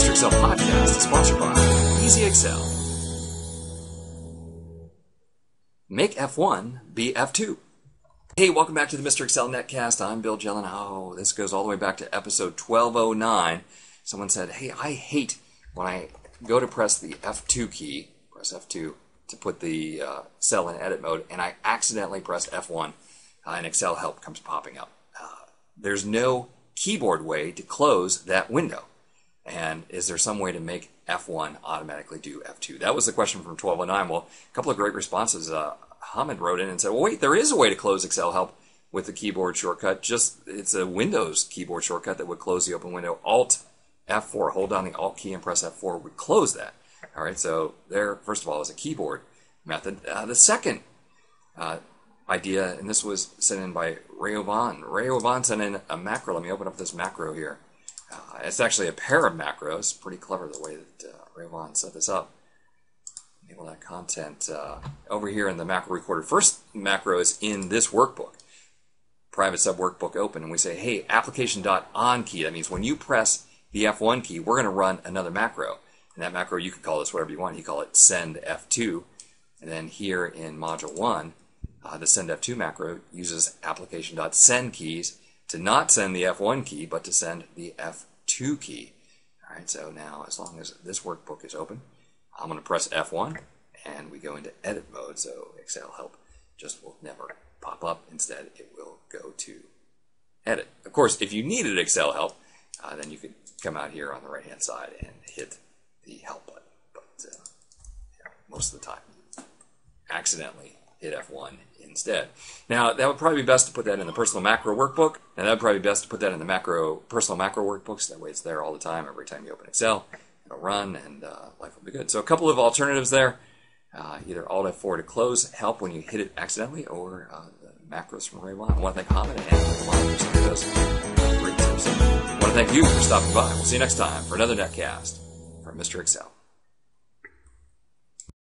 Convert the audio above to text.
Mr. Excel podcast is sponsored by Easy Excel. Make F1 be F2. Hey, welcome back to the Mr. Excel netcast. I'm Bill Jelen. Oh, this goes all the way back to episode 1209. Someone said, hey, I hate when I go to press the F2 key, press F2 to put the cell in edit mode, and I accidentally press F1 and Excel help comes popping up. There's no keyboard way to close that window. And is there some way to make F1 automatically do F2? That was the question from 1209. Well, a couple of great responses. Hamid wrote in and said, well, wait, there is a way to close Excel help with the keyboard shortcut. It's a Windows keyboard shortcut that would close the open window. Alt F4, hold down the Alt key and press F4 would close that. All right, so there, first of all, is a keyboard method. The second idea, and this was sent in by Ray Ovan. Ray Ovan sent in a macro. Let me open up this macro here. It's actually a pair of macros. Pretty clever the way that Ray Ovan set this up. Enable that content over here in the macro recorder. First macro is in this workbook. Private sub workbook open, and we say, hey, application.on key. That means when you press the F1 key, we're going to run another macro. And that macro, you can call this whatever you want. You call it send F2. And then here in module 1, the send F2 macro uses application.send keys to not send the F1 key, but to send the F2 key. All right, so now as long as this workbook is open, I'm going to press F1, and we go into edit mode, so Excel help just will never pop up. Instead, it will go to edit. Of course, if you needed Excel help, then you could come out here on the right-hand side and hit the help button. But most of the time, accidentally hit F1 instead. Now, that would probably be best to put that in the personal macro workbook, and that would probably be best to put that in the personal macro workbooks. That way it's there all the time. Every time you open Excel, it'll run, and life will be good. So a couple of alternatives there. Either Alt F4 to close help when you hit it accidentally, or the macros from Ray Wan. I want to thank Hamid and Ray Wan for some of those great tips. I want to thank you for stopping by. We'll see you next time for another netcast from Mr. Excel.